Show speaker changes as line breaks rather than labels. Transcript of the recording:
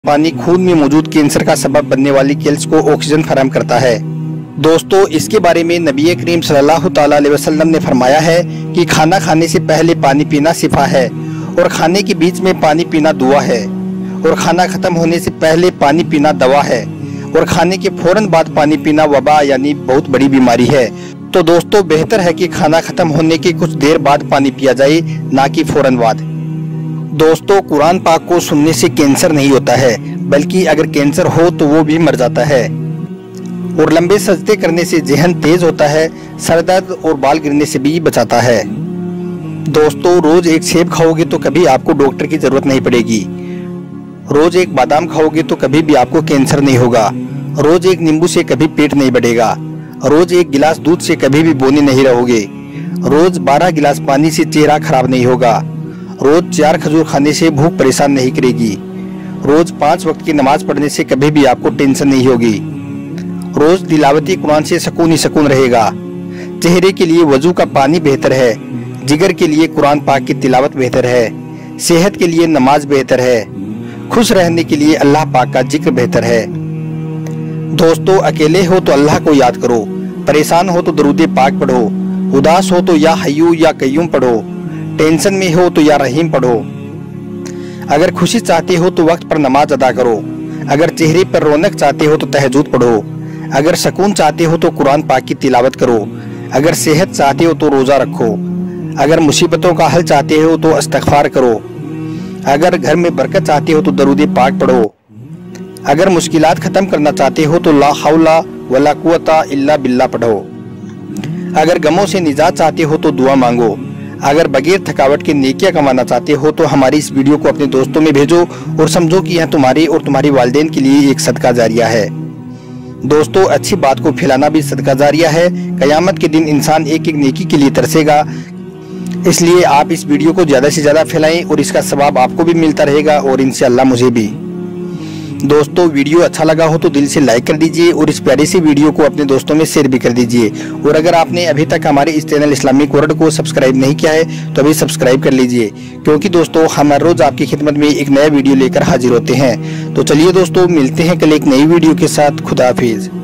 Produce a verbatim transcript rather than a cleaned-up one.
पानी खून में मौजूद कैंसर का सबब बनने वाली सेल्स को ऑक्सीजन फराहम करता है। दोस्तों, इसके बारे में नबी करीम सल्लल्लाहु तआला अलैहि वसल्लम ने फरमाया है कि खाना खाने से पहले पानी पीना शिफा है और खाने के बीच में पानी पीना दुआ है और खाना खत्म होने से पहले पानी पीना दवा है और खाने के फौरन बाद पानी पीना वबा यानी बहुत बड़ी बीमारी है। तो दोस्तों, बेहतर है कि खाना खत्म होने के कुछ देर बाद पानी पिया जाए, ना कि फौरन बाद। दोस्तों, कुरान पाक को सुनने से कैंसर नहीं होता है, बल्कि अगर कैंसर हो तो वो भी मर जाता है। और लंबे सजदे करने से जहन तेज होता है, सर दर्द और बाल गिरने से भी बचाता है। दोस्तों, रोज एक सेब खाओगे तो कभी आपको डॉक्टर की जरूरत नहीं पड़ेगी। रोज एक बादाम खाओगे तो कभी भी आपको कैंसर नहीं होगा। रोज एक नींबू से कभी पेट नहीं बढ़ेगा। रोज एक गिलास दूध से कभी भी बोनी नहीं रहोगे। रोज बारह गिलास पानी से चेहरा खराब नहीं होगा। रोज चार खजूर खाने से भूख परेशान नहीं करेगी। रोज पांच वक्त की नमाज पढ़ने से कभी भी आपको टेंशन नहीं होगी। रोज तिलावती कुरान से सुकून ही सुकून रहेगा। चेहरे के लिए वजू का पानी बेहतर है। जिगर के लिए कुरान पाक की तिलावत बेहतर है। सेहत के लिए नमाज बेहतर है। खुश रहने के लिए अल्लाह पाक का जिक्र बेहतर है। दोस्तों, अकेले हो तो अल्लाह को याद करो, परेशान हो तो दरूद पाक पढ़ो, उदास हो तो या हय्यू या कय्यूम पढ़ो, टेंशन में हो तो या रहीम पढ़ो। अगर खुशी चाहते हो तो वक्त पर नमाज अदा करो। अगर चेहरे पर रौनक चाहते हो तो तहज्जुद पढ़ो। अगर सुकून चाहते हो तो कुरान पाक की तिलावत करो। अगर सेहत चाहते हो तो रोजा रखो। अगर मुसीबतों का हल चाहते हो तो इस्तिग़फ़ार करो। अगर घर में बरकत चाहते हो तो दरूद पाक पढ़ो। अगर मुश्किलात खत्म करना चाहते हो तो ला हौला वला कुव्वता इल्ला बिल्लाह पढ़ो। अगर गमों से निजात चाहते हो तो दुआ मांगो। अगर बगैर थकावट के नेकियां कमाना चाहते हो तो हमारी इस वीडियो को अपने दोस्तों में भेजो और समझो कि यह तुम्हारी और तुम्हारी वालिदैन के लिए एक सदका जारिया है। दोस्तों, अच्छी बात को फैलाना भी सदका जारिया है। कयामत के दिन इंसान एक एक नेकी के लिए तरसेगा। इसलिए आप इस वीडियो को ज़्यादा से ज़्यादा फैलाएं और इसका सवाब आपको भी मिलता रहेगा और इंशाअल्लाह मुझे भी। दोस्तों, वीडियो अच्छा लगा हो तो दिल से लाइक कर दीजिए और इस प्यारी सी वीडियो को अपने दोस्तों में शेयर भी कर दीजिए। और अगर आपने अभी तक हमारे इस चैनल इस्लामिक वर्ल्ड को सब्सक्राइब नहीं किया है तो अभी सब्सक्राइब कर लीजिए, क्योंकि दोस्तों हम हर रोज आपकी खिदमत में एक नया वीडियो लेकर हाजिर होते हैं। तो चलिए दोस्तों, मिलते हैं कल एक नई वीडियो के साथ। खुदा हाफिज।